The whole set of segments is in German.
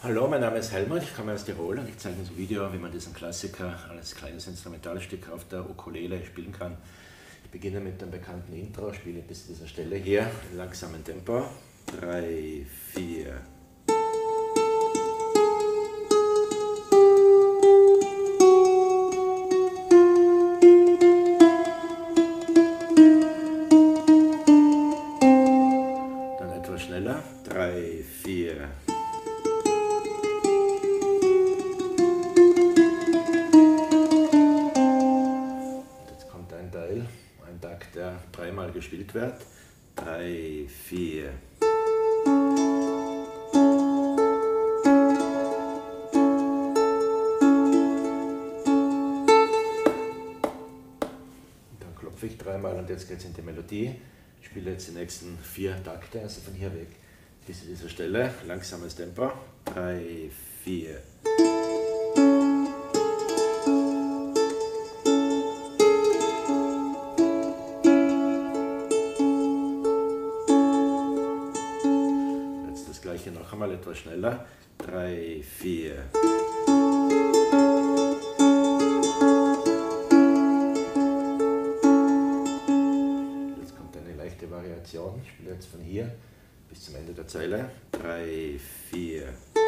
Hallo, mein Name ist Helmut, ich komme aus Tirol und ich zeige in diesem Video, wie man diesen Klassiker als kleines Instrumentalstück auf der Ukulele spielen kann. Ich beginne mit dem bekannten Intro, spiele bis zu dieser Stelle hier in langsamem Tempo. 3, 4. Dann etwas schneller. 3, 4. Ein Takt, der dreimal gespielt wird. 3, 4. Dann klopfe ich dreimal und jetzt geht es in die Melodie. Ich spiele jetzt die nächsten 4 Takte, also von hier weg bis zu dieser Stelle. Langsames Tempo. 3, 4. Gleiche noch einmal etwas schneller. 3, 4. Jetzt kommt eine leichte Variation. Ich spiele jetzt von hier bis zum Ende der Zeile. 3, 4.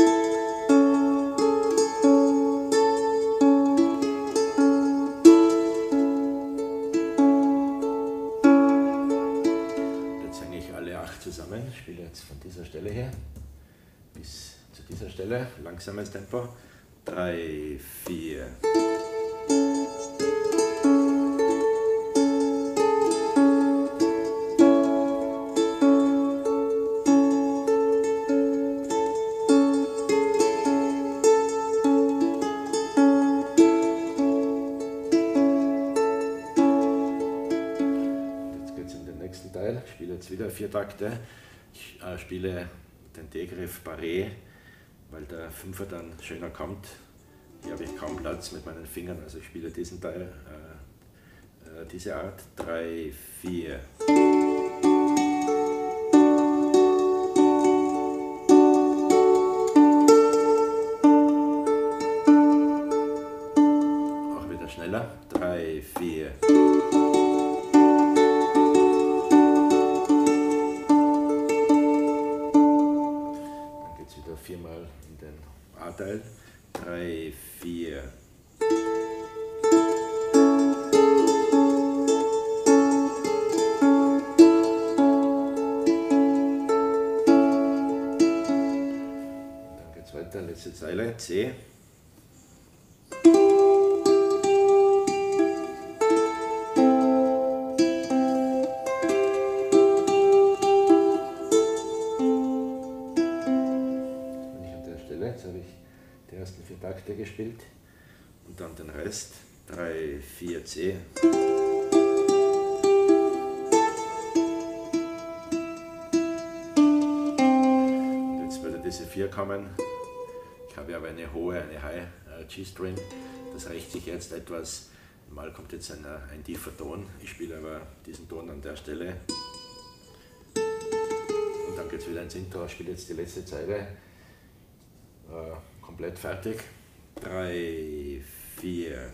Jetzt hänge ich alle 8 zusammen. Ich spiele jetzt von dieser Stelle her bis zu dieser Stelle, langsames Tempo, 3, 4. Jetzt geht es in den nächsten Teil, ich spiele jetzt wieder 4 Takte, ich spiele den D-Griff Barré, weil der Fünfer dann schöner kommt. Hier habe ich kaum Platz mit meinen Fingern, also ich spiele diesen Teil, diese Art. 3, 4. Auch wieder schneller. 3, 4. Wieder 4-mal in den A-Teil. 3, 4. Dann geht es weiter, letzte Zeile, C. Jetzt habe ich die ersten 4 Takte gespielt und dann den Rest. 3, 4, C. Und jetzt würde diese 4 kommen. Ich habe aber eine hohe, eine High G-String. Das rächt sich jetzt etwas. Mal kommt jetzt ein tiefer Ton. Ich spiele aber diesen Ton an der Stelle. Und dann geht es wieder ins Intro. Ich spiele jetzt die letzte Zeile. Komplett fertig. 3, 4.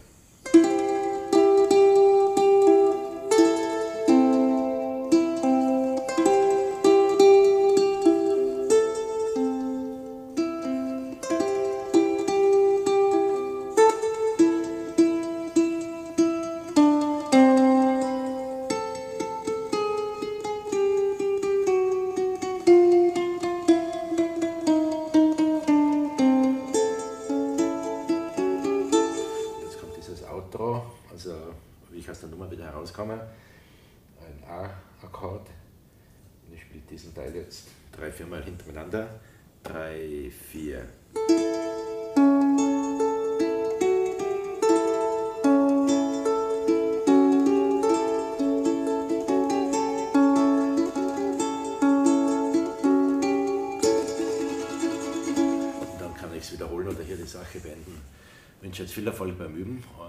Outro, also wie ich aus der Nummer wieder herauskomme, ein A-Akkord und ich spiele diesen Teil jetzt 3-4 Mal hintereinander, 3, 4. Und dann kann ich es wiederholen oder hier die Sache beenden. Ich wünsche jetzt viel Erfolg beim Üben